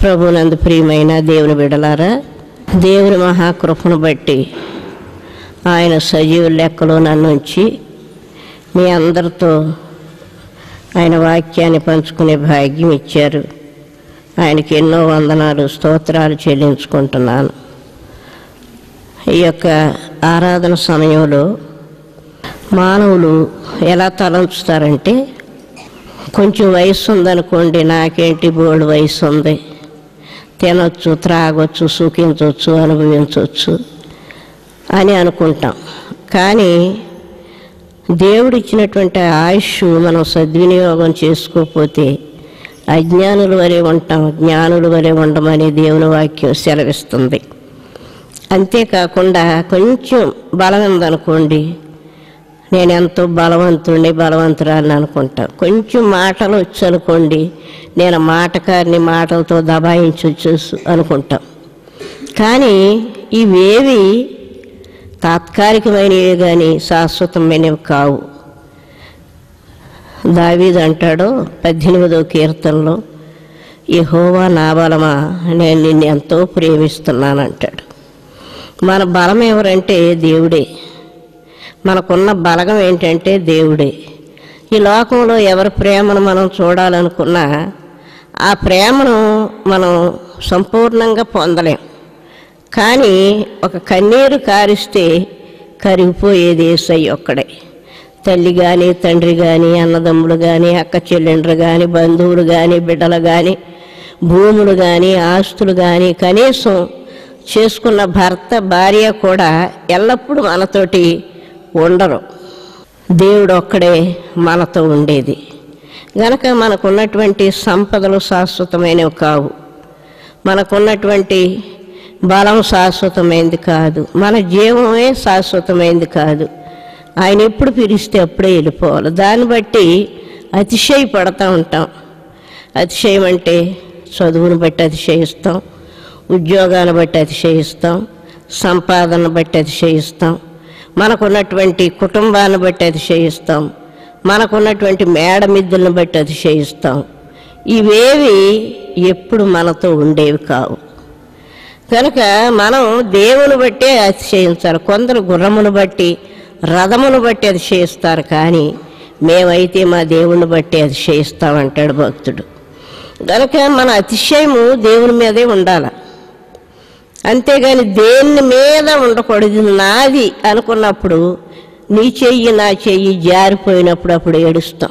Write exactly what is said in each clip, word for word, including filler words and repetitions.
ప్రభునందు ప్రియమైన దేవుని బిడ్డలారా, దేవుని మహాకృపను బట్టి ఆయన సజీవ లెక్కలో నన్ను ఉంచి మీ అందరితో ఆయన వాక్యాన్ని పంచుకునే భాగ్యం ఇచ్చారు. ఆయనకి ఎన్నో వందనాలు స్తోత్రాలు చెల్లించుకుంటున్నాను. ఈ యొక్క ఆరాధన సమయంలో మానవులు ఎలా తలంచుతారంటే, కొంచెం వయసు ఉందనుకోండి, నాకేంటి బోల్డ్ వయసు ఉంది, తినొచ్చు, త్రాగొచ్చు, సుఖించవచ్చు, అనుభవించవచ్చు అని అనుకుంటాం. కానీ దేవుడిచ్చినటువంటి ఆయుష్ మనం సద్వినియోగం చేసుకోకపోతే అజ్ఞానుల వలె ఉంటాం, జ్ఞానుల వలె ఉండమని దేవుని వాక్యం సెలవిస్తుంది. అంతేకాకుండా కొంచెం బలం ఉందనుకోండి, నేను ఎంతో బలవంతుడిని, బలవంతురాలని అనుకుంటాం. కొంచెం మాటలు వచ్చు అనుకోండి, నేను మాటకారిని, మాటలతో దబాయించవచ్చు అనుకుంటాం. కానీ ఇవేవి తాత్కాలికమైనవి కానీ శాశ్వతమైనవి కావు. దావీదు అంటాడు పద్దెనిమిదవ కీర్తనలో, యెహోవా నా బలమా, నేను నిన్ను ఎంతో ప్రేమిస్తున్నాను అంటాడు. మన బలం ఎవరంటే దేవుడే. మనకున్న బలగం ఏంటంటే దేవుడే. ఈ లోకంలో ఎవరి ప్రేమను మనం చూడాలనుకున్నా ఆ ప్రేమను మనం సంపూర్ణంగా పొందలేం. కానీ ఒక కన్నీరు కారిస్తే కరిగిపోయేది యేసయ్య ఒక్కడే. తల్లి కానీ, తండ్రి కానీ, అన్నదమ్ములు కానీ, అక్క చెల్లెండ్రు కానీ, బంధువులు కానీ, బిడ్డలు కానీ, భూములు కానీ, ఆస్తులు కానీ, కనీసం చేసుకున్న భర్త, భార్య కూడా ఎల్లప్పుడూ మనతోటి ఉండరు. దేవుడు ఒక్కడే మనతో ఉండేది. గనక మనకున్నటువంటి సంపదలు శాశ్వతమైనవి కావు, మనకున్నటువంటి బలం శాశ్వతమైనది కాదు, మన జీవమే శాశ్వతమైనది కాదు. ఆయన ఎప్పుడు పిలిస్తే అప్పుడే వెళ్ళిపోవాలి. దాన్ని బట్టి అతిశయపడతా ఉంటాం. అతిశయం అంటే చదువును బట్టి అతిశయిస్తాం, ఉద్యోగాన్ని బట్టి అతిశయిస్తాం, సంపాదన బట్టి అతిశయిస్తాం, మనకున్నటువంటి కుటుంబాన్ని బట్టి అతిశయిస్తాం, మనకున్నటువంటి మేడమిద్దులను బట్టి అతిశయిస్తాం. ఇవేవి ఎప్పుడు మనతో ఉండేవి కావు. కనుక మనం దేవుని బట్టే అతిశయించాలి. కొందరు గుర్రమును బట్టి, రథమును బట్టి అతిశయిస్తారు, కానీ మేమైతే మా దేవుని బట్టి అతిశయిస్తామంటాడు భక్తుడు. కనుక మన అతిశయము దేవుని మీదే ఉండాలి, అంతేగాని దేని మీద ఉండకూడదు. నాది అనుకున్నప్పుడు నీ చెయ్యి నా చెయ్యి జారిపోయినప్పుడు అప్పుడు ఏడుస్తాం.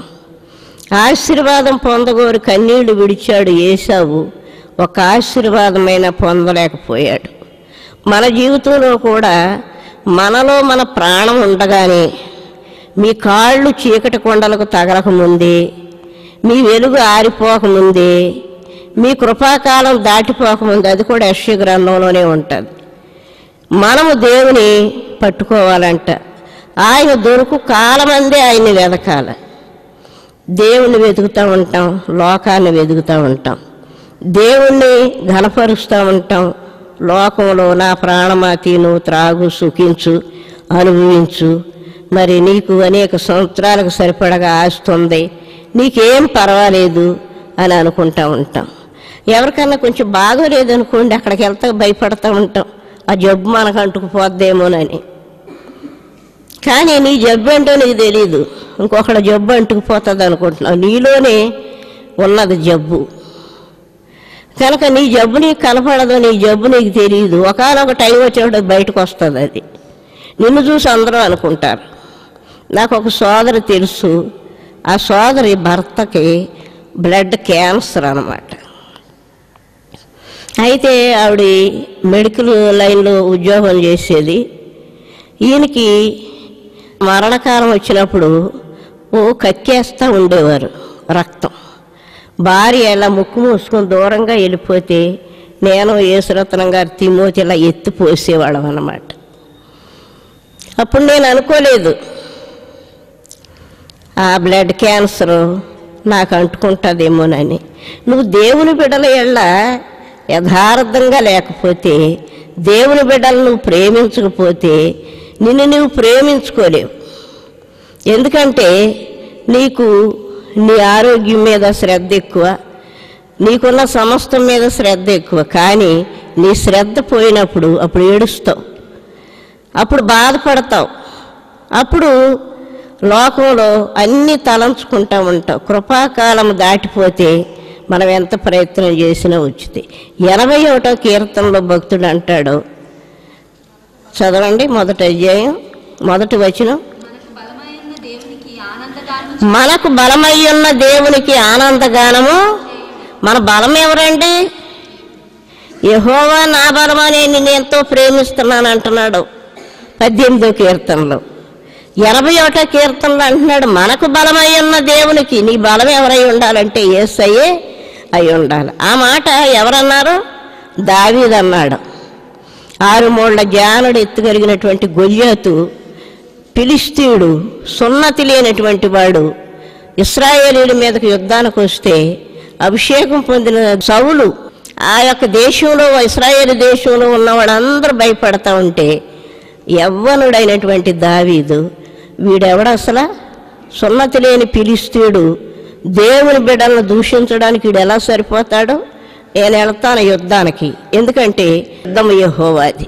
ఆశీర్వాదం పొందగోరు కన్నీళ్లు విడిచాడు ఏశావు, ఒక ఆశీర్వాదమైన పొందలేకపోయాడు. మన జీవితంలో కూడా మనలో మన ప్రాణం ఉండగానే, మీ కాళ్ళు చీకటి కొండలకు తగలకముందే, మీ వెలుగు ఆరిపోకముందే, మీ కృపాకాలం దాటిపోకముందే, అది కూడా యెషయా గ్రంథంలోనే ఉంటుంది, మనము దేవుని పట్టుకోవాలంట. ఆయన దొరుకు కాలమందే ఆయన్ని వెతకాలి. దేవుణ్ణి వెతుకుతూ ఉంటాం, లోకాన్ని వెతుకుతూ ఉంటాం, దేవుణ్ణి ఘనపరుస్తూ ఉంటాం. లోకంలో నా ప్రాణమా తిను, త్రాగు, సుఖించు, అనుభవించు, మరి నీకు అనేక సంవత్సరాలకు సరిపడగా ఆస్తుంది, నీకేం పర్వాలేదు అని అనుకుంటూ ఉంటాం. ఎవరికన్నా కొంచెం బాగోలేదనుకోండి, అక్కడికి వెళ్తా భయపడుతూ ఉంటాం, ఆ జబ్బు మనకు అంటుకుపోద్దేమోనని. కానీ నీ జబ్బు ఏంటో నీకు తెలీదు, ఇంకొకళ్ళ జబ్బు అంటుకుపోతుంది అనుకుంటున్నావు. నీలోనే ఉన్నది జబ్బు. కనుక నీ జబ్బు నీకు కనపడదు, నీ జబ్బు నీకు తెలియదు. ఒకనొక టైం వచ్చేటప్పుడు బయటకు వస్తుంది. అది నిన్ను చూసి అందరూ అనుకుంటారు. నాకు ఒక సోదరి తెలుసు, ఆ సోదరి భర్తకి బ్లడ్ క్యాన్సర్ అన్నమాట. అయితే ఆవిడ మెడికల్ లైన్లో ఉద్యోగం చేసేది. ఈయనకి మరణకాలం వచ్చినప్పుడు ఓ కక్కేస్తూ ఉండేవారు రక్తం. భార్య ఇలా ముక్కు మూసుకొని దూరంగా వెళ్ళిపోతే నేను యేసురత్నం గారు తిమోతి ఇలా ఎత్తి పోసేవాళ్ళం అన్నమాట. అప్పుడు నేను అనుకోలేదు ఆ బ్లడ్ క్యాన్సర్ నాకు అంటుకుంటుందేమోనని. నువ్వు దేవుని బిడ్డల ఎళ్ళ యథార్థంగా లేకపోతే, దేవుని బిడ్డలు నువ్వు ప్రేమించకపోతే నిన్ను నువ్వు ప్రేమించుకోలేవు. ఎందుకంటే నీకు నీ ఆరోగ్యం మీద శ్రద్ధ ఎక్కువ, నీకున్న సమస్తం మీద శ్రద్ధ ఎక్కువ, కానీ నీ శ్రద్ధ పోయినప్పుడు అప్పుడు ఏడుస్తావు, అప్పుడు బాధపడతావు, అప్పుడు లోకంలో అన్నీ తలంచుకుంటూ ఉంటావు. కృపాకాలం దాటిపోతే మనం ఎంత ప్రయత్నం చేసినా వచ్చింది. ఎనభై ఒకటో కీర్తనలో భక్తుడు అంటాడు, చదవండి మొదటి అధ్యాయం మొదటి వచనం. మనకు బలమై ఉన్న దేవునికి ఆనందగానము. మన బలం ఎవరండి? యెహోవా నా బలమని నేను ఎంతో ప్రేమిస్తున్నాను అంటున్నాడు పద్దెనిమిదో కీర్తనలో. ఎనభై ఒకటో కీర్తనలో అంటున్నాడు, మనకు బలమై ఉన్న దేవునికి. నీ బలం ఎవరై ఉండాలంటే యేసయ్యే అయి ఉండాలి. ఆ మాట ఎవరన్నారు? దావీదు అన్నాడు. ఆరు మూళ్ల జ్ఞానుడు ఎత్తుగలిగినటువంటి గొల్యాతు, ఫిలిష్తీయుడు, సున్నతి లేనటువంటి వాడు, ఇశ్రాయేలీయుల మీదకి యుద్ధానికి వస్తే అభిషేకం పొందిన సౌలు ఆ యొక్క దేశంలో, ఇశ్రాయేలు దేశంలో ఉన్నవాడందరూ భయపడతా ఉంటే యవ్వనుడైనటువంటి దావీదు, వీడెవడ అసలు సున్నతి లేని ఫిలిష్తీయుడు, దేవుని బిడ్డలను దూషించడానికి వీడు ఎలా సరిపోతాడు? నేను వెళ్తాను యుద్ధానికి, ఎందుకంటే యుద్ధం యెహోవాది,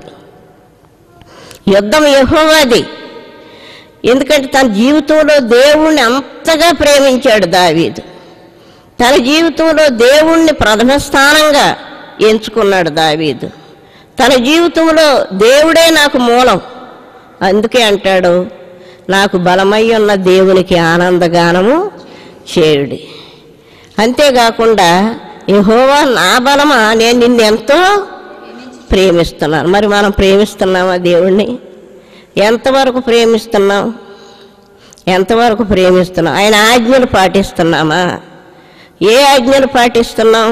యుద్ధం యెహోవాది. ఎందుకంటే తన జీవితంలో దేవుణ్ణి అంతగా ప్రేమించాడు దావీదు. తన జీవితంలో దేవుణ్ణి ప్రథమ స్థానంగా ఎంచుకున్నాడు దావీదు. తన జీవితంలో దేవుడే నాకు మూలం. అందుకే అంటాడు, నాకు బలమై ఉన్న దేవునికి ఆనందగానము చేయుడి. అంతేకాకుండా యెహోవా నా బలమా, నేను నిన్ను ఎంతో ప్రేమిస్తున్నాను. మరి మనం ప్రేమిస్తున్నామా దేవుణ్ణి? ఎంతవరకు ప్రేమిస్తున్నాం? ఎంతవరకు ప్రేమిస్తున్నాం? ఆయన ఆజ్ఞలు పాటిస్తున్నామా? ఏ ఆజ్ఞలు పాటిస్తున్నాం?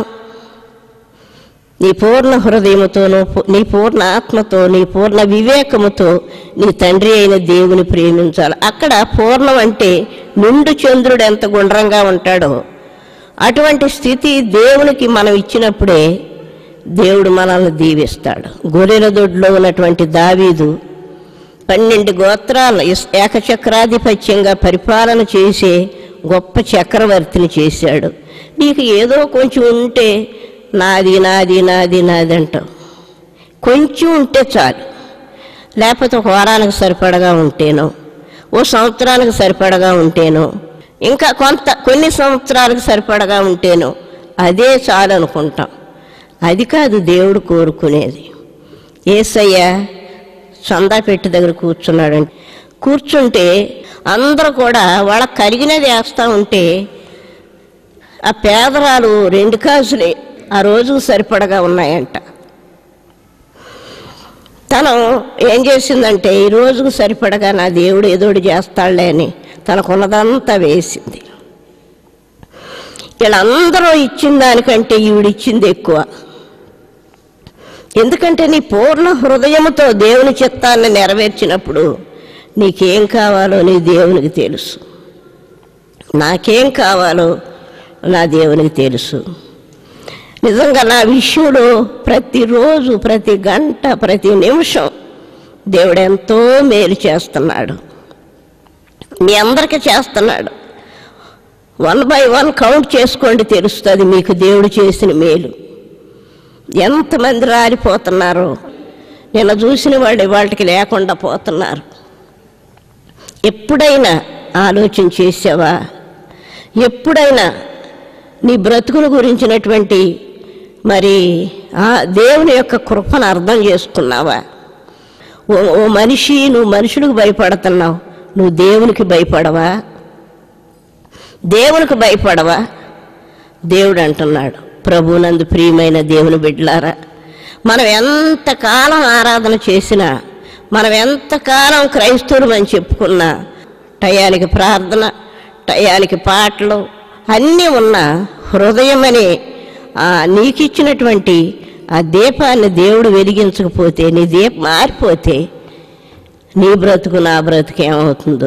నీ పూర్ణ హృదయముతో, నీ పూర్ణ ఆత్మతో, నీ పూర్ణ వివేకముతో నీ తండ్రి అయిన దేవుని ప్రేమించాలి. అక్కడ పూర్ణం అంటే నిండు చంద్రుడు ఎంత గుండ్రంగా ఉంటాడో అటువంటి స్థితి దేవునికి మనం ఇచ్చినప్పుడే దేవుడు మనల్ని దీవిస్తాడు. గొర్రెల దొడ్లో ఉన్నటువంటి దావీదు పన్నెండు గోత్రాల ఏకచక్రాధిపత్యంగా పరిపాలన చేసే గొప్ప చక్రవర్తిని చేశాడు. నీకు ఏదో కొంచెం ఉంటే నాది నాది నాది నాది అంటావు. కొంచెం ఉంటే చాలు, లేకపోతే ఒక వారానికి సరిపడగా ఉంటేనో, ఓ సంవత్సరానికి సరిపడగా ఉంటేనో, ఇంకా కొంత కొన్ని సంవత్సరాలకు సరిపడగా ఉంటేనో అదే చాలు అనుకుంటాం. అది కాదు దేవుడు కోరుకునేది. యేసయ్య చందా పెట్టి దగ్గర కూర్చున్నాడంటే, కూర్చుంటే అందరూ కూడా వాళ్ళకి కలిగినది వేస్తూ ఉంటే ఆ పేదరాలు రెండు కాసులే ఆ రోజుకు సరిపడగా ఉన్నాయంట. తను ఏం చేసిందంటే, ఈ రోజుకు సరిపడగా నా దేవుడు ఏదోటి చేస్తాడులే అని తనకున్నదంతా వేసింది. వీళ్ళందరూ ఇచ్చిన దానికంటే ఈవిడిచ్చింది ఎక్కువ. ఎందుకంటే నీ పూర్ణ హృదయముతో దేవుని చిత్తాన్ని నెరవేర్చినప్పుడు నీకేం కావాలో నీ దేవునికి తెలుసు. నాకేం కావాలో నా దేవునికి తెలుసు. నిజంగా నా విషయంలో ప్రతిరోజు, ప్రతి గంట, ప్రతి నిమిషం దేవుడు ఎంతో మేలు చేస్తున్నాడు. మీ అందరికీ చేస్తున్నాడు. వన్ బై వన్ కౌంట్ చేసుకోండి, తెలుస్తుంది మీకు దేవుడు చేసిన మేలు. ఎంతమంది రాలిపోతున్నారో నిన్న చూసిన వాళ్ళు వాళ్ళకి లేకుండా పోతున్నారు. ఎప్పుడైనా ఆలోచన చేసావా? ఎప్పుడైనా నీ బ్రతుకుల గురించినటువంటి మరి ఆ దేవుని యొక్క కృపను అర్థం చేసుకున్నావా? ఓ ఓ మనిషి, నువ్వు మనుషులకు భయపడుతున్నావు, నువ్వు దేవునికి భయపడవా? దేవునికి భయపడవా? దేవుడు అంటున్నాడు, ప్రభునందు ప్రియమైన దేవుని బిడ్డలారా, మనం ఎంతకాలం ఆరాధన చేసినా, మనం ఎంతకాలం క్రైస్తవులు అని చెప్పుకున్నా, టయానికి ప్రార్థన, టయానికి పాటలు అన్నీ ఉన్న హృదయం అనే నీకు ఇచ్చినటువంటి ఆ దీపాన్ని దేవుడు వెలిగించకపోతే, నీ దీపం మారిపోతే నీ బ్రతుకు నా బ్రతుకు ఏమవుతుందో.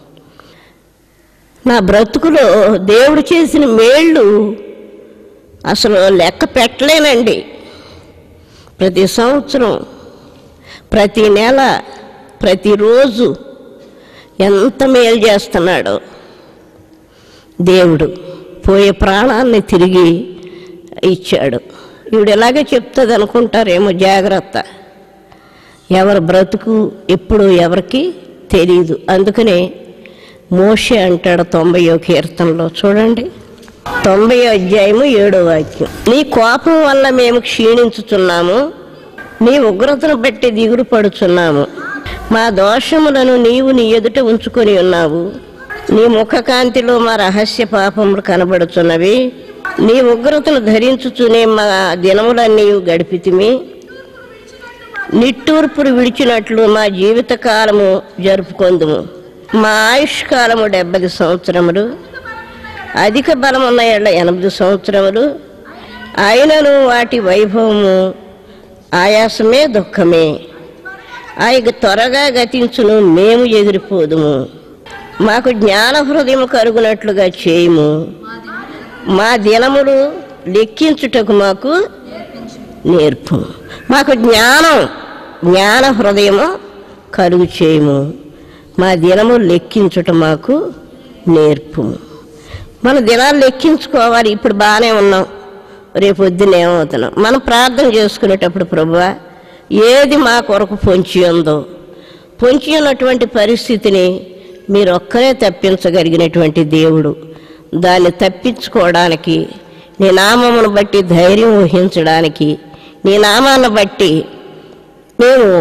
నా బ్రతుకులో దేవుడు చేసిన మేళ్ళు అసలు లెక్క పెట్టలేనండి. ప్రతి సంవత్సరం, ప్రతి నెల, ప్రతిరోజు ఎంత మేలు చేస్తున్నాడో దేవుడు. పోయే ప్రాణాన్ని తిరిగి ఇచ్చాడు. ఈవిడ ఎలాగే చెప్తుంది అనుకుంటారేమో, జాగ్రత్త. ఎవరి బ్రతుకు ఎప్పుడు ఎవరికి తెలియదు. అందుకనే మోషే అంటాడు తొంభయో కీర్తనలో, చూడండి తొంభై అధ్యాయము ఏడో వాక్యం, నీ కోపం వల్ల మేము క్షీణించుచున్నాము, నీ ఉగ్రతను బట్టి దిగులు పడుచున్నాము. మా దోషములను నీవు నీ ఎదుట ఉంచుకొని ఉన్నావు, నీ ముఖకాంతిలో మా రహస్య పాపములు కనబడుచున్నవి. నీ ఉగ్రతను ధరించుచునే మా దినములన్నీ గడిపితిమి. నిట్టూర్పులు విడిచినట్లు మా జీవిత కాలము జరుపుకొందుము. మా ఆయుష్ కాలము డెబ్బై సంవత్సరములు, అధిక బలమున్న ఏళ్ళ ఎనిమిది సంవత్సరములు. అయినను వాటి వైభవము ఆయాసమే దుఃఖమే, అవి త్వరగా గతించును, మేము ఎగిరిపోదుము. మాకు జ్ఞాన హృదయము కరుగునట్లుగా చేయము, మా దినములు లెక్కించుటకు మాకు నేర్పు. మాకు జ్ఞానం జ్ఞాన హృదయము కలుగు చేయము, మా దినము లెక్కించుట మాకు నేర్పు. మన దినాలు లెక్కించుకోవాలి. ఇప్పుడు బాగానే ఉన్నాం, రేపు పొద్దున్న ఏమవుతున్నాం. మనం ప్రార్థన చేసుకునేటప్పుడు, ప్రభువా ఏది మా కొరకు పొంచి ఉందో, పొంచి ఉన్నటువంటి పరిస్థితిని మీరు ఒక్కరే తప్పించగలిగినటువంటి దేవుడు. దాన్ని తప్పించుకోవడానికి, నీ నామమును బట్టి ధైర్యం వహించడానికి, నీ నామాన్ని బట్టి మేము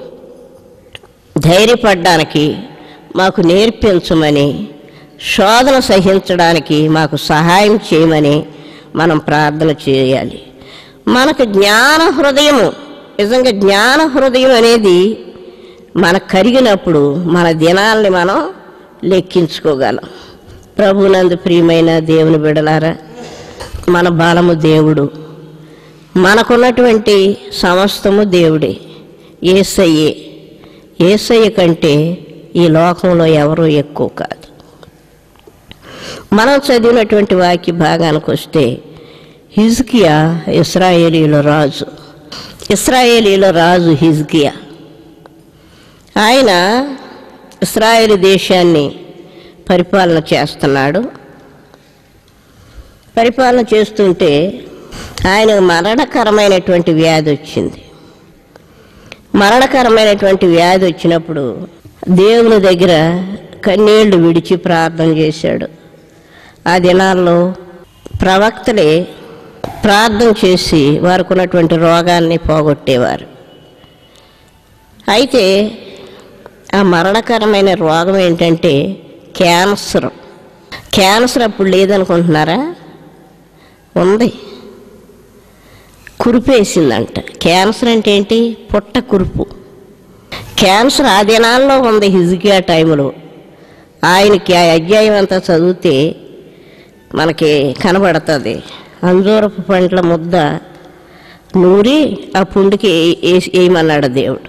ధైర్యపడడానికి మాకు నేర్పించమని, శోధన సహించడానికి మాకు సహాయం చేయమని మనం ప్రార్థన చేయాలి. మనకు జ్ఞాన హృదయము, నిజంగా జ్ఞాన హృదయం అనేది మనకు కరిగినప్పుడు మన దినాల్ని మనం లెక్కించుకోగలం. ప్రభునందు ప్రియమైన దేవుని బిడ్డలారా, మన బలము దేవుడు, మనకున్నటువంటి సమస్తము దేవుడే. యేసయ్యే. యేసయ్య కంటే ఈ లోకంలో ఎవరూ ఎక్కువ కాదు. మనం చదివినటువంటి వాక్య భాగానికి వస్తే, హిజ్కియా ఇశ్రాయేలీల రాజు. ఇశ్రాయేలీల రాజు హిజ్కియా. ఆయన ఇశ్రాయేలు దేశాన్ని పరిపాలన చేస్తున్నాడు. పరిపాలన చేస్తుంటే ఆయనకు మరణకరమైనటువంటి వ్యాధి వచ్చింది. మరణకరమైనటువంటి వ్యాధి వచ్చినప్పుడు దేవుని దగ్గర కన్నీళ్లు విడిచి ప్రార్థన చేశాడు. ఆ దినాల్లో ప్రవక్తలే ప్రార్థన చేసి వారికి ఉన్నటువంటి రోగాల్ని పోగొట్టేవారు. అయితే ఆ మరణకరమైన రోగం ఏంటంటే క్యాన్సర్. క్యాన్సర్ అప్పుడు లేదనుకుంటున్నారా? ఉంది. కురిపేసిందంట. క్యాన్సర్ అంటే ఏంటి? పొట్ట కురుపు. క్యాన్సర్ ఆ దినాల్లో ఉంది. హిజ్కియా టైంలో ఆయనకి ఆ అధ్యాయం అంతా చదివితే మనకి కనబడుతుంది. అంజూరపు పండ్ల ముద్ద నూరి ఆ పుండికి వేయమన్నాడు దేవుడు.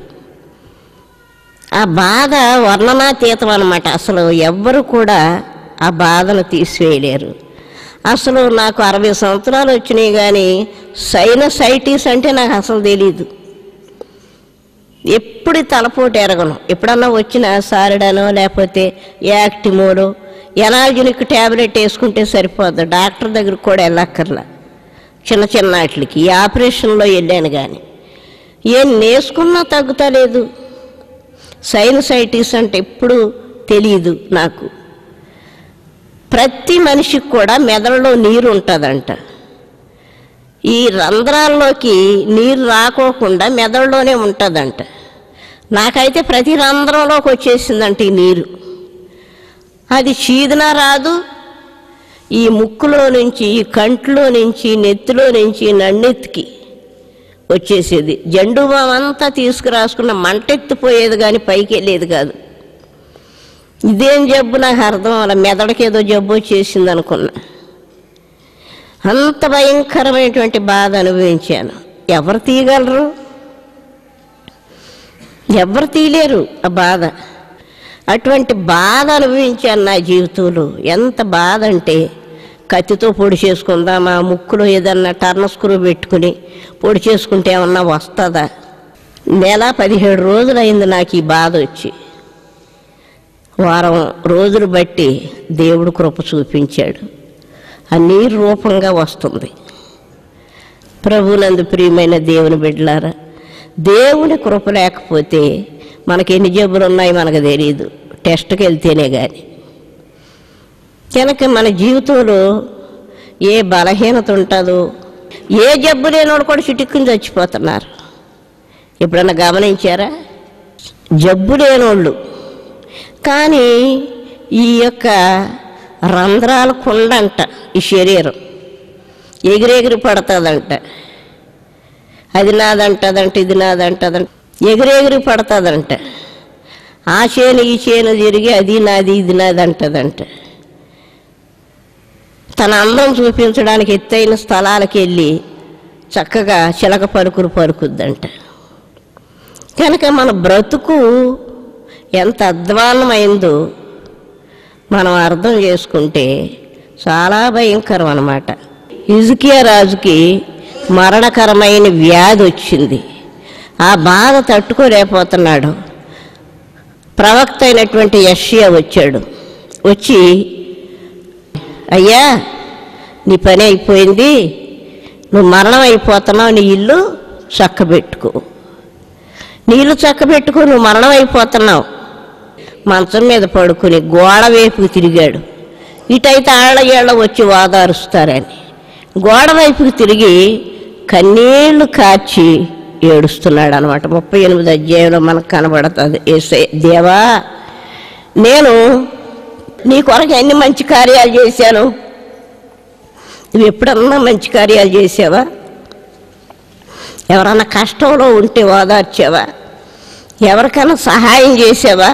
ఆ బాధ వర్ణనాతీతం అన్నమాట. అసలు ఎవ్వరు కూడా ఆ బాధను తీసివేయలేరు. అసలు నాకు అరవై సంవత్సరాలు వచ్చినాయి కానీ సైనసైటిస్ అంటే నాకు అసలు తెలీదు. ఎప్పుడు తలపోటు ఎరగను. ఎప్పుడన్నా వచ్చిన సారిడనో లేకపోతే యాక్టిమోలో ఎనాల్జినిక్ ట్యాబ్లెట్ వేసుకుంటే సరిపోద్ది. డాక్టర్ దగ్గరికి కూడా వెళ్ళక్కర్లా. చిన్న చిన్న వాటికి ఈ ఆపరేషన్లో వెళ్ళాను కానీ ఏం వేసుకున్నా తగ్గుతలేదు. సైనసైటిస్ అంటే ఎప్పుడు తెలియదు నాకు. ప్రతి మనిషికి కూడా మెదడులో నీరు ఉంటుందంట. ఈ రంధ్రాల్లోకి నీరు రాకోకుండా మెదడులోనే ఉంటుందంట. నాకైతే ప్రతి రంధ్రంలోకి వచ్చేసిందంట ఈ నీరు. అది చీదన రాదు. ఈ ముక్కులో నుంచి, ఈ కంట్లో నుంచి, నెత్తిలో నుంచి నన్నెత్తికి వచ్చేసేది. జండు బామ్ అంతా తీసుకురాసుకున్న మంటెత్తిపోయేది కానీ పైకి వెళ్ళేది కాదు. ఇదేం జబ్బు నాకు అర్థం అలా, మెదడుకి ఏదో జబ్బు వచ్చేసింది అనుకున్నా. అంత భయంకరమైనటువంటి బాధ అనుభవించాను. ఎవరు తీయగలరు? ఎవరు తీయలేరు ఆ బాధ. అటువంటి బాధ అనుభవించాను నా జీవితంలో. ఎంత బాధ అంటే కత్తితో పొడి చేసుకుందామా, ముక్కులో ఏదన్నా టర్న్ స్క్రూ పెట్టుకుని పొడి చేసుకుంటే ఏమన్నా వస్తుందా? నెల పదిహేడు రోజులు అయింది నాకు ఈ బాధ వచ్చి. వారం రోజులు బట్టి దేవుడు కృప చూపించాడు. ఆ నీరు రూపంగా వస్తుంది. ప్రభువునందు ప్రియమైన దేవుని బిడ్డలారా, దేవుని కృప లేకపోతే మనకి ఎన్ని జబ్బులు ఉన్నాయి మనకు తెలియదు, టెస్ట్కి వెళ్తేనే కానీ. కనుక మన జీవితంలో ఏ బలహీనత ఉంటుందో, ఏ జబ్బు లేనివాడు కూడా చిటిక్కుని చచ్చిపోతున్నారు. ఎప్పుడన్నా గమనించారా? జబ్బు లేనోళ్ళు కానీ ఈ యొక్క రంధ్రాల కుండంట ఈ శరీరం ఎగిరెగిరి పడుతుందంట. అది నాదంటదంట, ఇది నాదంటదంట, ఎగిరెగిరి పడుతుందంట. ఆ చేను ఈ చేను తిరిగి అది నాది ఇది నాది అంటదంట. తన అందం చూపించడానికి ఎత్తైన స్థలాలకు వెళ్ళి చక్కగా చిలక పరుకులు పరుకుద్దంట. కనుక మన బ్రతుకు ఎంత అధ్వాన్నమైందో మనం అర్థం చేసుకుంటే చాలా భయంకరం అన్నమాట. హిజ్కియా రాజుకి మరణకరమైన వ్యాధి వచ్చింది. ఆ బాధ తట్టుకోలేకపోతున్నాడు. ప్రవక్త అయినటువంటి యెషయా వచ్చాడు. వచ్చి, అయ్యా నీ పని అయిపోయింది, నువ్వు మరణం అయిపోతున్నావు, నీ ఇల్లు చక్కబెట్టుకో, నీళ్ళు చక్కబెట్టుకో, నువ్వు మరణం అయిపోతున్నావు. మంచం మీద పడుకుని గోడ వైపుకి తిరిగాడు. ఇటైతే ఆళ్ళ ఏళ్ళ వచ్చి ఓదారుస్తారని గోడ వైపుకి తిరిగి కన్నీళ్లు కార్చి ఏడుస్తున్నాడు అనమాట. ముప్పై ఎనిమిది అధ్యాయంలో మనకు కనబడుతుంది. ఏసే, దేవా నేను నీ కొరకు ఎన్ని మంచి కార్యాలు చేశాను, నువ్వు ఎప్పుడన్నా మంచి కార్యాలు చేసావా? ఎవరన్నా కష్టంలో ఉంటే ఓదార్చావా? ఎవరికైనా సహాయం చేసావా?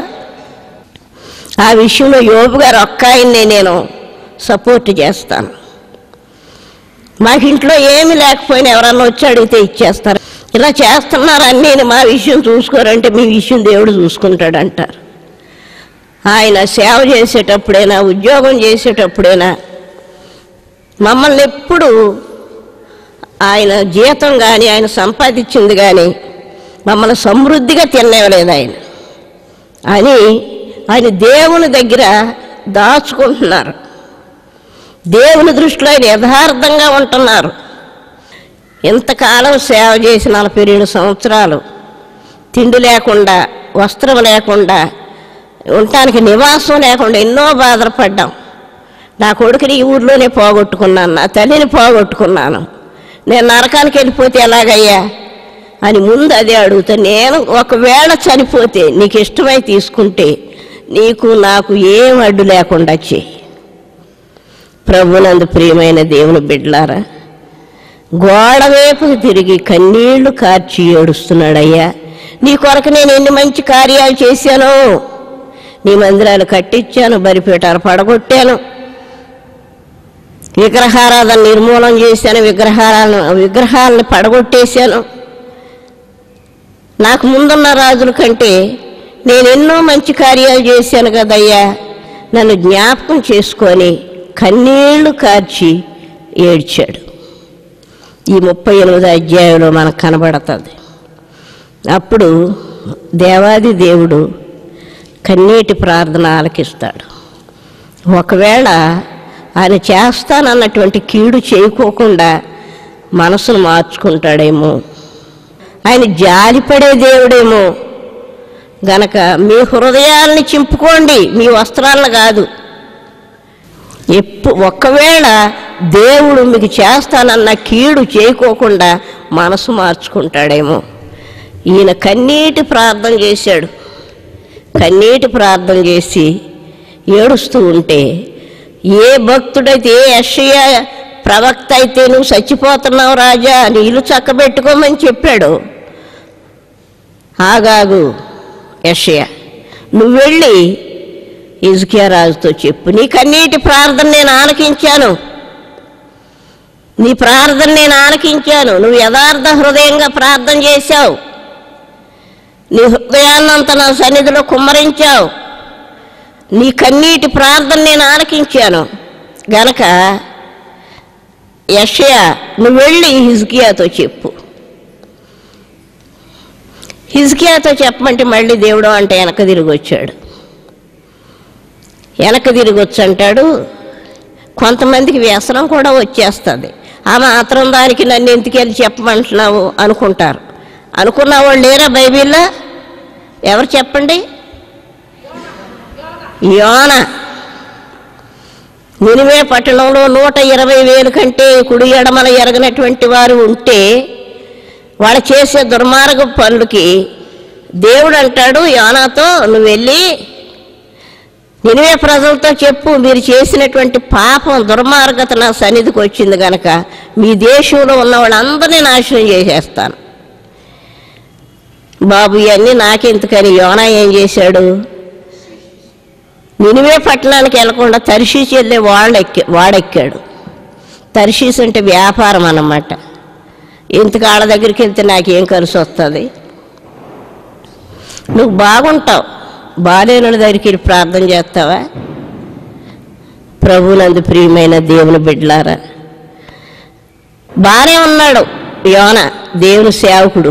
ఆ విషయంలో యోబు గారు ఒక్క ఆయన్నే నేను సపోర్ట్ చేస్తాను. మాకు ఇంట్లో ఏమి లేకపోయినా ఎవరన్నా వచ్చి అడిగితే ఇచ్చేస్తారు. ఇలా చేస్తున్నారు అన్నీ, మా విషయం చూసుకోరంటే మీ విషయం దేవుడు చూసుకుంటాడంటారు. ఆయన సేవ చేసేటప్పుడైనా ఉద్యోగం చేసేటప్పుడైనా మమ్మల్ని ఎప్పుడు ఆయన జీతం కానీ ఆయన సంపాదించింది కానీ మమ్మల్ని సమృద్ధిగా తినేవలేదు ఆయన అని ఆయన దేవుని దగ్గర దాచుకుంటున్నారు. దేవుని దృష్టిలో ఆయన యథార్థంగా ఉంటున్నారు. ఇంతకాలం సేవ చేసి నలభై రెండు సంవత్సరాలు తిండి లేకుండా, వస్త్రం లేకుండా, ఉండటానికి నివాసం లేకుండా ఎన్నో బాధపడ్డాం. నా కొడుకుని ఈ ఊర్లోనే పోగొట్టుకున్నాను, నా తల్లిని పోగొట్టుకున్నాను, నేను నరకానికి వెళ్ళిపోతే ఎలాగయ్యా అని ముందు అదే అడుగుతా. నేను ఒకవేళ చనిపోతే నీకు ఇష్టమై తీసుకుంటే నీకు నాకు ఏం అడ్డు లేకుండా చెయ్యి. ప్రభునందు ప్రియమైన దేవుని బిడ్డలారా, గోడ వైపుకు తిరిగి కన్నీళ్లు కార్చి ఏడుస్తున్నాడయ్యా, నీ కొరకు నేను ఎన్ని మంచి కార్యాలు చేశాను, నీ మందిరాలు కట్టించాను, బలిపీఠాలు పడగొట్టాను, విగ్రహారాధన నిర్మూలన చేశాను, విగ్రహాలను విగ్రహాలను పడగొట్టేశాను, నాకు ముందున్న రాజుల కంటే నేను ఎన్నో మంచి కార్యాలు చేశాను కదయ్యా, నన్ను జ్ఞాపకం చేసుకొని కన్నీళ్లు కార్చి ఏడ్చాడు. ఈ ముప్పై ఎనిమిది అధ్యాయంలో మనకు కనబడుతుంది. అప్పుడు దేవాది దేవుడు కన్నీటి ప్రార్థన ఆలకిస్తాడు. ఒకవేళ ఆయన చేస్తానన్నటువంటి కీడు చేయకోకుండా మనసును మార్చుకుంటాడేమో, ఆయన జాలిపడే దేవుడేమో. గనక మీ హృదయాల్ని చింపుకోండి, మీ వస్త్రాలను కాదు. ఎప్పు ఒకవేళ దేవుడు మీకు చేస్తానన్న కీడు చేయకోకుండా మనసు మార్చుకుంటాడేమో. ఈయన కన్నీటి ప్రార్థన చేశాడు. కన్నీటి ప్రార్థన చేసి ఏడుస్తూ ఉంటే, ఏ భక్తుడైతే, ఏ యెషయా ప్రవక్త అయితే నువ్వు చచ్చిపోతున్నావు రాజా, నీళ్ళు చక్కబెట్టుకోమని చెప్పాడు. ఆగాగు యెషయా, నువ్వు వెళ్ళి హిజ్కియా రాజుతో చెప్పు, నీ కన్నీటి ప్రార్థన నేను ఆలకించాను, నీ ప్రార్థన నేను ఆలకించాను, నువ్వు యథార్థ హృదయంగా ప్రార్థన చేశావు, నీ హృదయాన్నంతా నా సన్నిధిలో కుమ్మరించావు, నీ కన్నీటి ప్రార్థన నేను ఆలకించాను. గనక యెషయా నువ్వు వెళ్ళి హిజ్కియాతో చెప్పు. హిజ్కియాతో చెప్పమంటే మళ్ళీ దేవుడు అంటే వెనక తిరిగి వచ్చాడు. వెనక తిరిగి వచ్చి అంటాడు, కొంతమందికి వ్యసనం కూడా వచ్చేస్తుంది. ఆ మాత్రం దానికి నన్ను ఎందుకెళ్ళి చెప్పమంటున్నావు అనుకుంటారు. అనుకున్న వాళ్ళు లేరా బైబిల్లో? ఎవరు చెప్పండి? యోన. నినివే పట్టణంలో నూట ఇరవై వేలు కంటే కుడి ఎడమల ఎరగనటువంటి వారు ఉంటే వాళ్ళు చేసే దుర్మార్గ పనులకి దేవుడు అంటాడు యోనాతో, నువ్వు వెళ్ళి నినివే ప్రజలతో చెప్పు, మీరు చేసినటువంటి పాపం దుర్మార్గత నా సన్నిధికి వచ్చింది కనుక మీ దేశంలో ఉన్న వాళ్ళందరినీ నాశనం చేసేస్తాను. బాబు ఇవన్నీ నాకెందుకని యోనా ఏం చేశాడు? నినివే పట్టణానికి వెళ్ళకుండా తర్షీసు వెళ్ళే వాళ్ళెక్కి వాడెక్కాడు. తర్షీసు అంటే వ్యాపారం అన్నమాట. ఎందుకు వాళ్ళ దగ్గరికి వెళ్తే నాకేం కలిసి వస్తుంది? నువ్వు బాగుంటావు, బాలేనుల దగ్గరికి వెళ్ళి ప్రార్థన చేస్తావా? ప్రభువునందు ప్రియమైన దేవుని బిడ్డలారా, బాగానే ఉన్నాడు యోన, దేవుని సేవకుడు.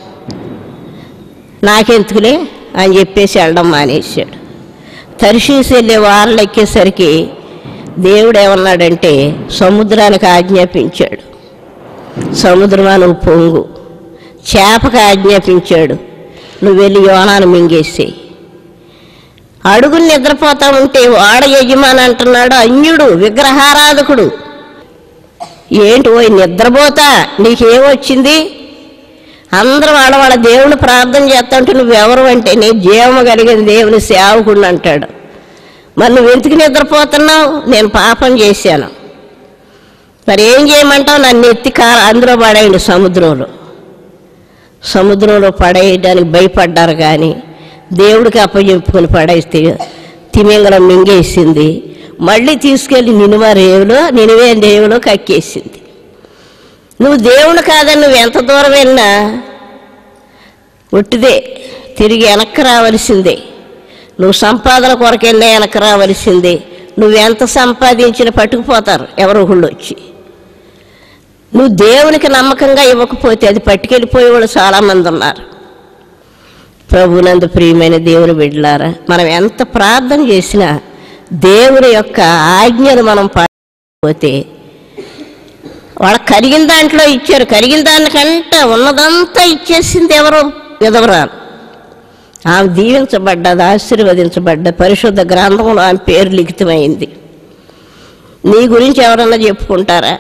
నాకెందుకులే అని చెప్పేసి వెళ్ళడం మానేశాడు. తర్షీసు వెళ్ళే వాళ్ళు ఎక్కేసరికి దేవుడు ఏమన్నాడంటే సముద్రానికి ఆజ్ఞాపించాడు, సముద్రమా నువ్వు పొంగు. చేపకు ఆజ్ఞాపించాడు, నువ్వు వెళ్ళి యోనాను మింగేసి. అడుగులు నిద్రపోతా ఉంటే వాడ యజమాని అంటున్నాడు, అన్యుడు విగ్రహారాధకుడు, ఏంటి ఓ నిద్రపోతా నీకేమొచ్చింది? అందరూ వాళ్ళ వాళ్ళ దేవుని ప్రార్థన చేస్తా ఉంటే నువ్వెవరు అంటే నేను జీవము కలిగిన దేవుని సేవకుడిని అంటాడు. మరి నువ్వు ఎందుకు నిద్రపోతున్నావు? నేను పాపం చేశాను. మరి ఏం చేయమంటావు? నన్ను ఎత్తి కార అందులో పడేయండి సముద్రంలో. సముద్రంలో పడేయడానికి భయపడ్డారు కానీ దేవుడికి అప్పచెప్పుకొని పడేస్తే తిమింగలం మింగేసింది. మళ్ళీ తీసుకెళ్ళి నినివే రేవులో నినివే రేవులో కక్కేసింది. నువ్వు దేవుడు కాదని నువ్వు ఎంత దూరం వెళ్ళినా ఒట్టిదే, తిరిగి వెనక్కి రావలసిందే. నువ్వు సంపాదన కొరకు వెళ్ళినా వెనక్కి రావలసిందే. నువ్వు ఎంత సంపాదించినా పట్టుకుపోతారు ఎవరో ఒకళ్ళు వచ్చి. నువ్వు దేవునికి నమ్మకంగా ఇవ్వకపోతే అది పట్టుకెళ్ళిపోయేవాళ్ళు చాలామంది ఉన్నారు. ప్రభువునందు ప్రియమైన దేవుని బిడ్డలారా, మనం ఎంత ప్రార్థన చేసినా దేవుని యొక్క ఆజ్ఞను మనం పాటించకపోతే, వాళ్ళకి కలిగిన దాంట్లో ఇచ్చారు, కలిగిన దానికంటే ఉన్నదంతా ఇచ్చేసింది ఎవరు? విధవరాలు. ఆమె దీవించబడ్డది, ఆశీర్వదించబడ్డ పరిశుద్ధ గ్రంథంలో ఆమె పేరు లిఖితమైంది. నీ గురించి ఎవరన్నా చెప్పుకుంటారా?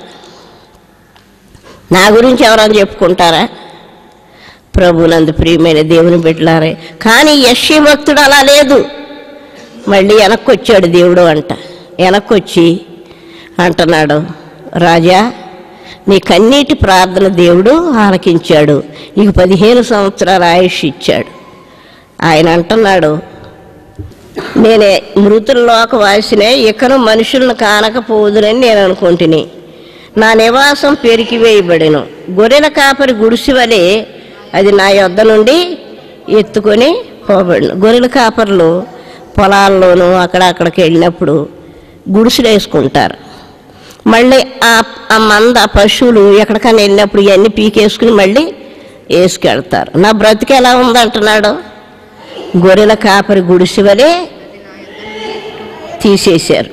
నా గురించి ఎవరన్నా చెప్పుకుంటారా? ప్రభువునందు ప్రియమైన దేవుని బిడ్డలారే. కానీ యెషయా భక్తుడు అలా లేదు. మళ్ళీ వెనక్కి వచ్చాడు దేవుడు అంట. వెనక్కి వచ్చి అంటున్నాడు, రాజా నీ కన్నీటి ప్రార్థన దేవుడు ఆలకించాడు, నీకు పదిహేను సంవత్సరాల ఆయుష్ ఇచ్చాడు. ఆయన అంటున్నాడు, నేనే మృతుల్లోక వాసినే, ఇకను మనుషులను కానకపోదునని నేను అనుకుంటుని. నా నివాసం పెరికి వేయబడిను, గొర్రెల కాపరి గుడిసి వలె అది నా యొద్ద నుండి ఎత్తుకొని పోబడిను. గొర్రెల కాపర్లు పొలాల్లోనూ అక్కడ అక్కడికి వెళ్ళినప్పుడు గుడిసెలు వేసుకుంటారు. మళ్ళీ ఆ మంద పశువులు ఎక్కడికైనా వెళ్ళినప్పుడు ఇవన్నీ పీకేసుకుని మళ్ళీ వేసుకెళ్తారు. నా బ్రతికి ఎలా ఉందంటున్నాడు, గొర్రెల కాపరి గుడిసె వలె తీసేశారు.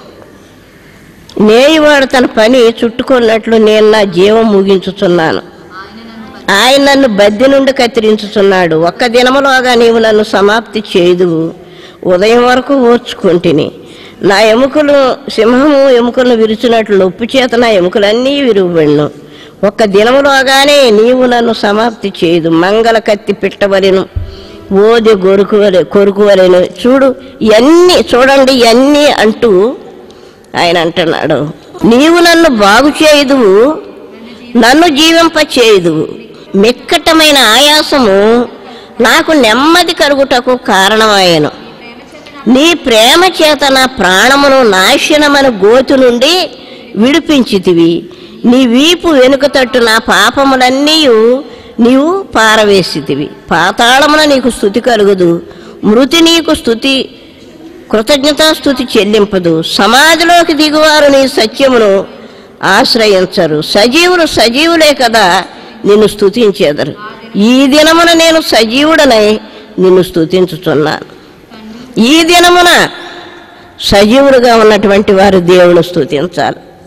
నేయువాడు తన పని చుట్టుకున్నట్లు నేను నా జీవం ముగించుచున్నాను. ఆయన నన్ను బద్దె నుండి కత్తిరించుచున్నాడు. ఒక్క దినములోగా నీవు నన్ను సమాప్తి చేయుదువు. ఉదయం వరకు ఓర్చుకుంటుని. నా ఎముకలు సింహము ఎముకలను విరుచున్నట్లు ఉప్పు చేత నా ఎముకలన్నీ విరుగుబడిను. ఒక్క దినములోగానే నీవు నన్ను సమాప్తి చేయదు. మంగళ కత్తి పిట్టవలెను, ఓది గొరుకువలె కొరుకువలెను. చూడు ఇవన్నీ చూడండి, ఇవన్నీ అంటూ ఆయన అంటున్నాడు, నీవు నన్ను బాగు చేయుదువు, నన్ను జీవింప చేయుదువు. మిక్కటమైన ఆయాసము నాకు నెమ్మది కలుగుటకు కారణమాయను. నీ ప్రేమ చేత నా ప్రాణమును నాశనమని గోతు నుండి విడిపించితివి. నీ వీపు వెనుక తట్టు నా పాపములన్నీ నీవు పారవేసితివి. పాతాళమున నీకు స్తుతి కలుగుదు, మృతి నీకు స్తుతి కృతజ్ఞతాస్తుతి చెల్లింపదు. సమాధిలోకి దిగువారు నీ సత్యమును ఆశ్రయించరు. సజీవులు సజీవులే కదా నిన్ను స్తుతించేదరు. ఈ దినమున నేను సజీవుడనై నిన్ను స్తుతించుచున్నాను. ఈ దినమున సజీవుడుగా ఉన్నటువంటి వారు దేవుని స్తుతించాలి.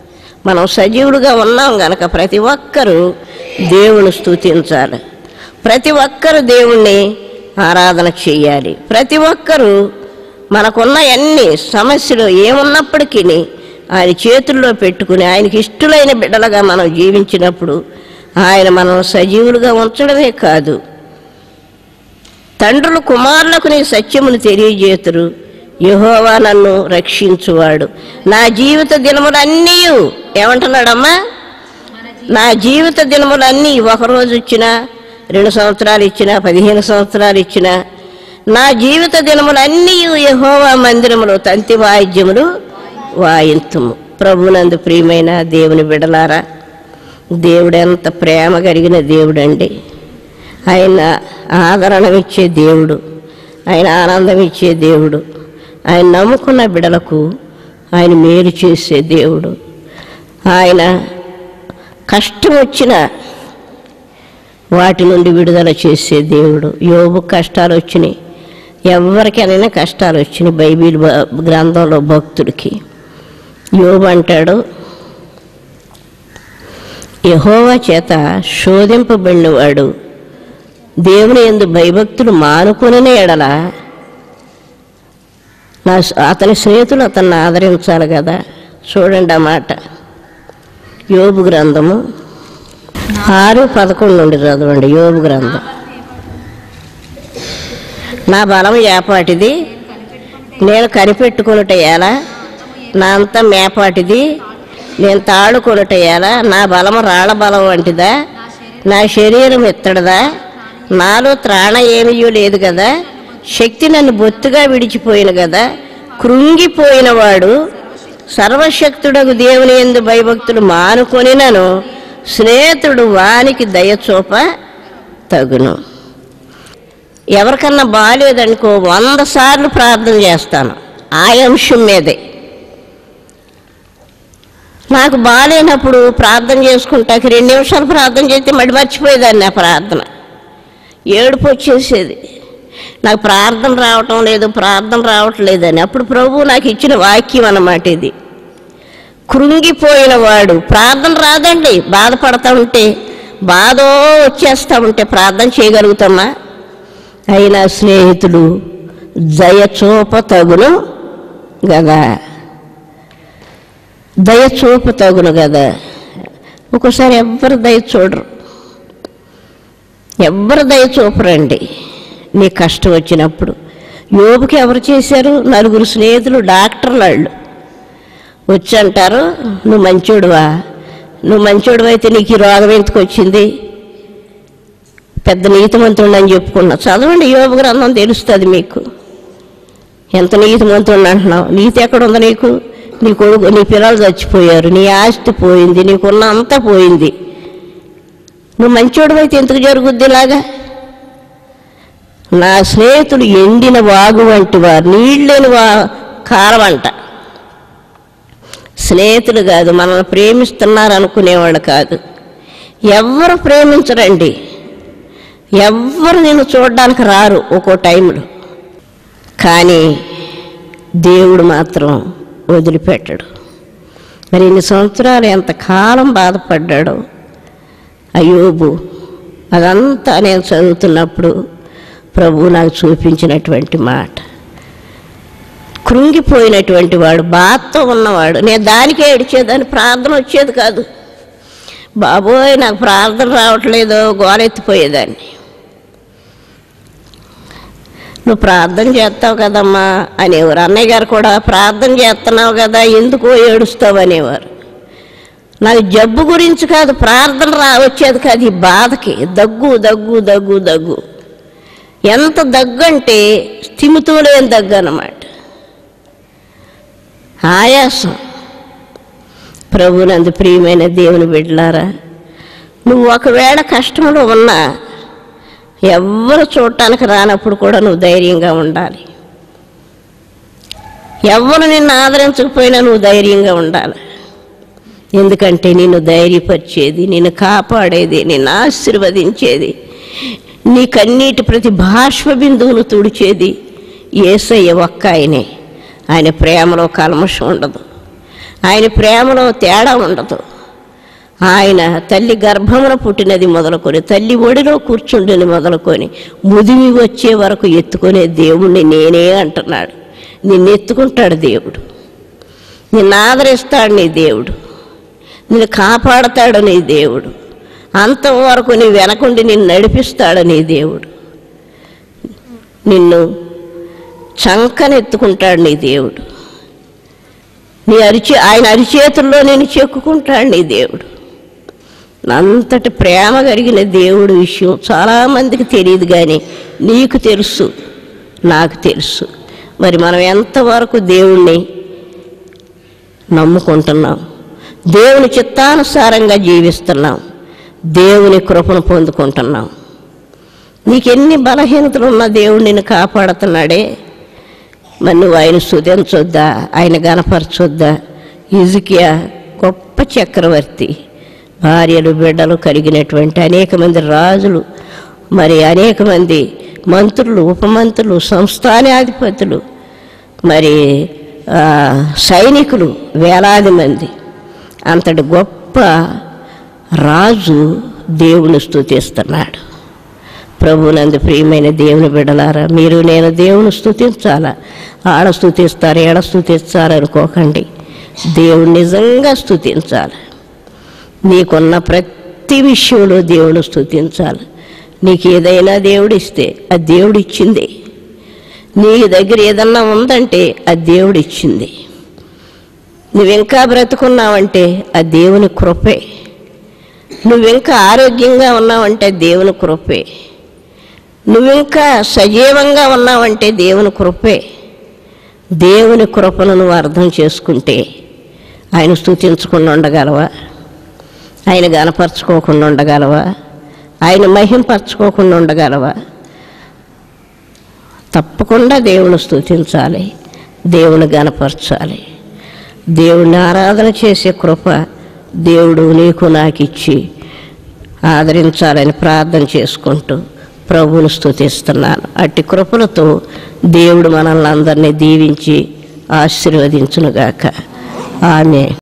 మనం సజీవుడుగా ఉన్నాం గనక ప్రతి ఒక్కరూ దేవుని స్తుతించాలి, ప్రతి ఒక్కరు దేవుణ్ణి ఆరాధన చేయాలి. ప్రతి ఒక్కరూ మనకున్న అన్ని సమస్యలు ఏమున్నప్పటికీ ఆయన చేతుల్లో పెట్టుకుని ఆయనకి ఇష్టలైన బిడ్డలుగా మనం జీవించినప్పుడు ఆయన మనం సజీవులుగా ఉంచడమే కాదు, తండ్రులు కుమారులకు నీ సత్యమును తెలియజేతురు. యెహోవా నన్ను రక్షించువాడు, నా జీవిత దినములన్నీ ఏమంటున్నాడమ్మా, నా జీవిత దినములన్నీ ఒకరోజు ఇచ్చినా, రెండు సంవత్సరాలు ఇచ్చినా, పదిహేను సంవత్సరాలు ఇచ్చినా, నా జీవిత దినములన్నీ యెహోవా మందిరములో తంతి వాయిద్యములు వాయింతుము. ప్రభునందు ప్రియమైన దేవుని బిడలారా, దేవుడు ఎంత ప్రేమ కలిగిన దేవుడండి. ఆయన ఆదరణ ఇచ్చే దేవుడు, ఆయన ఆనందం ఇచ్చే దేవుడు, ఆయన నమ్ముకున్న బిడలకు ఆయన మేలు చేసే దేవుడు. ఆయన కష్టం వచ్చిన వాటి నుండి విడుదల చేసే దేవుడు. యోబు కష్టాలు వచ్చినాయి, ఎవరికైనా కష్టాలు వచ్చినాయి. బైబిల్ గ్రంథంలో భక్తుడికి యోబు అంటాడు, యెహోవా చేత శోధింపబడినవాడు దేవుని యందు భయభక్తులు మానుకునే ఎడల నా అతని స్నేహితులు అతన్ని ఆదరించాలి కదా. చూడండి ఆ మాట, యోబు గ్రంథము ఆరు పదకొండు నుండి చదవండి. యోబు గ్రంథం. నా బలం ఏపాటిది, నేను కనిపెట్టుకునుట ఎలా, నా అంత మేపాటిది, నేను తాడుకొనుట ఎలా, నా బలము రాళ్ళ బలం వంటిదా, నా శరీరం ఎత్తడదా, నాలో త్రాణ ఏమీ లేదు కదా, శక్తి నన్ను బొత్తుగా విడిచిపోయిన కదా. కృంగిపోయిన వాడు సర్వశక్తుడకు దేవుని యందు భయభక్తులు మానుకొనినను స్నేహితుడు వానికి దయచూప తగును. ఎవరికన్నా బాగాలేదనుకో వంద సార్లు ప్రార్థన చేస్తాను ఆ అంశం మీదే. నాకు బాగాలేనప్పుడు ప్రార్థన చేసుకుంటాకి రెండు నిమిషాలు ప్రార్థన చేస్తే మడి మర్చిపోయేదాన్ని. ఆ ప్రార్థన ఏడుపు వచ్చేసేది, నాకు ప్రార్థన రావటం లేదు ప్రార్థన రావట్లేదని. అప్పుడు ప్రభువు నాకు ఇచ్చిన వాక్యం అన్నమాట ఇది. కృంగిపోయిన వాడు ప్రార్థన రాదండి, బాధపడతా ఉంటే బాధో వచ్చేస్తూ ఉంటే ప్రార్థన చేయగలుగుతామా? అయినా స్నేహితుడు దయచూప తగును కదా, దయచూప తగును కదా. ఒక్కోసారి ఎవ్వరు దయ చూడరు, ఎవ్వరు దయ చూపరండి నీ కష్టం వచ్చినప్పుడు. యోబుకి ఎవరు చేశారు? నలుగురు స్నేహితులు, డాక్టర్లు. వాళ్ళు వచ్చి అంటారు, నువ్వు మంచోడువా, నువ్వు మంచోడు అయితే నీకు ఈ రోగం ఎందుకు వచ్చింది, పెద్ద నీతిమంతుడు అని చెప్పుకున్నా. చదవండి యోబు గ్రంథం, తెలుస్తుంది మీకు ఎంత నీతిమంతుడు అంటున్నావు. నీతి ఎక్కడుంది నీకు? నీ కొడుకు నీ పిల్లలు చచ్చిపోయారు, నీ ఆస్తి పోయింది, నీకున్న అంతా పోయింది. నువ్వు మంచోడు అయితే ఎందుకు జరుగుద్ది ఇలాగా? నా స్నేహితుడు ఎండిన వాగు వంటి వారు, నీళ్ళని వా కారమంట. స్నేహితులు కాదు, మనల్ని ప్రేమిస్తున్నారు అనుకునేవాళ్ళు కాదు. ఎవ్వరు ప్రేమించరండి, ఎవ్వరు నేను చూడడానికి రారు ఒక్కో టైంలో. కానీ దేవుడు మాత్రం వదిలిపెట్టడు. మరి ఇన్ని సంవత్సరాలు ఎంతకాలం బాధపడ్డాడో యోబు. అదంతా నేను చదువుతున్నప్పుడు ప్రభువు నాకు చూపించినటువంటి మాట. కృంగిపోయినటువంటి వాడు, బాధతో ఉన్నవాడు. నేను దానికే ఏడ్చేదాన్ని, ప్రార్థన వచ్చేది కాదు. బాబోయ్ నాకు ప్రార్థన రావట్లేదు గోలెత్తిపోయేదాన్ని. నువ్వు ప్రార్థన చేస్తావు కదమ్మా అనేవారు. అన్నయ్య గారు కూడా ప్రార్థన చేస్తున్నావు కదా ఎందుకో ఏడుస్తావు అనేవారు. నాకు జబ్బు గురించి కాదు, ప్రార్థన రా వచ్చేది కాదు, ఈ బాధకి. దగ్గు దగ్గు దగ్గు దగ్గు ఎంత దగ్గు అంటే స్థిమితో లేని దగ్గు అన్నమాట, ఆయాసం. ప్రభునందు ప్రియమైన దేవుని బిడ్డలారా, నువ్వు ఒకవేళ కష్టంలో ఉన్నా ఎవ్వరు చూడటానికి రానప్పుడు కూడా నువ్వు ధైర్యంగా ఉండాలి. ఎవ్వరు నిన్ను ఆదరించకపోయినా నువ్వు ధైర్యంగా ఉండాలి. ఎందుకంటే నిన్ను ధైర్యపరిచేది, నిన్ను కాపాడేది, నిన్ను ఆశీర్వదించేది, నీ కన్నీటి ప్రతి బాష్ప బిందువును తుడిచేది యేసయ్య ఒక్క ఆయనే. ఆయన ప్రేమలో కల్మషం ఉండదు, ఆయన ప్రేమలో తేడా ఉండదు. ఆయన తల్లి గర్భమున పుట్టినది మొదలుకొని, తల్లి ఒడిలో కూర్చుండేది మొదలుకొని, ముదిమి వచ్చే వరకు ఎత్తుకునే దేవుణ్ణి నేనే అంటున్నాడు. నిన్ను ఎత్తుకుంటాడు దేవుడు, నిన్ను ఆదరిస్తాడు నీ దేవుడు, నిన్ను కాపాడతాడు నీ దేవుడు, అంతవరకు నీ వెనకుండి నిన్ను నడిపిస్తాడు నీ దేవుడు, నిన్ను చంకనెత్తుకుంటాడు నీ దేవుడు, నీ అరిచే ఆయన అరిచేతుల్లో నేను చెక్కుకుంటాడు నీ దేవుడు. అంతటి ప్రేమ కలిగిన దేవుడి విషయం చాలామందికి తెలియదు, కానీ నీకు తెలుసు, నాకు తెలుసు. మరి మనం ఎంతవరకు దేవుణ్ణి నమ్ముకుంటున్నాం, దేవుని చిత్తానుసారంగా జీవిస్తున్నాం, దేవుని కృపను పొందుకుంటున్నాం. నీకెన్ని బలహీనతలు ఉన్నా దేవుడు నిన్ను కాపాడుతున్నాడే, మరి నువ్వు ఆయన స్తుతించొద్దా, ఆయన గణపరచొద్దా? హిజ్కియా గొప్ప చక్రవర్తి, భార్యలు బిడ్డలు కలిగినటువంటి అనేక మంది రాజులు, మరి అనేక మంది మంత్రులు, ఉపమంత్రులు, సంస్థానాధిపతులు, మరి సైనికులు వేలాది మంది, అంతటి గొప్ప రాజు దేవుని స్తుతిస్తున్నాడు. ప్రభువునందు ప్రియమైన దేవుని బిడ్డలారా, మీరు నేను దేవుని స్తుతించాలా? ఆడ స్తుతిస్తారు, ఏడ స్తుతిస్తారు అనుకోకండి. దేవుని నిజంగా స్తుతించాలి. నీకున్న ప్రతి విషయంలో దేవుని స్తుతించాలి. నీకు ఏదైనా దేవుడిస్తే అది దేవుడిచ్చింది. నీ దగ్గర ఏదన్నా ఉందంటే అది దేవుడిచ్చింది. నువ్వింకా బ్రతుకున్నావంటే అది దేవుని కృపే. నువ్వింకా ఆరోగ్యంగా ఉన్నావంటే దేవుని కృపే. నువ్వింకా సజీవంగా ఉన్నావంటే దేవుని కృపే. దేవుని కృపను నువ్వు అర్థం చేసుకుంటే ఆయన స్తుతించకుండా ఉండగలవా? ఆయన గనపరచుకోకుండా ఉండగలవా? ఆయన మహింపరచుకోకుండా ఉండగలవా? తప్పకుండా దేవుని స్తుతించాలి, దేవుని గనపరచాలి. దేవుని ఆరాధన చేసే కృప దేవుడు నీకు నాకు ఇచ్చి ఆదరించాలని ప్రార్థన చేసుకుంటూ ప్రభువును స్తుతిస్తున్నాను. అట్టి కృపలతో దేవుడు మనల్ని అందరినీ దీవించి ఆశీర్వదించునుగాక. ఆమేన్.